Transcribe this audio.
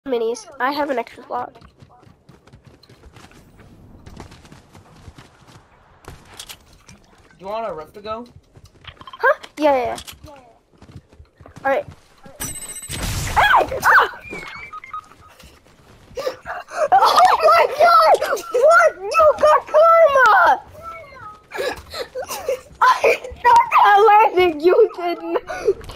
Minis. I have an extra slot. You want a rift to go? Huh? Yeah. Alright. Ah! Oh my god! What? You got karma! I thought I landed. You didn't.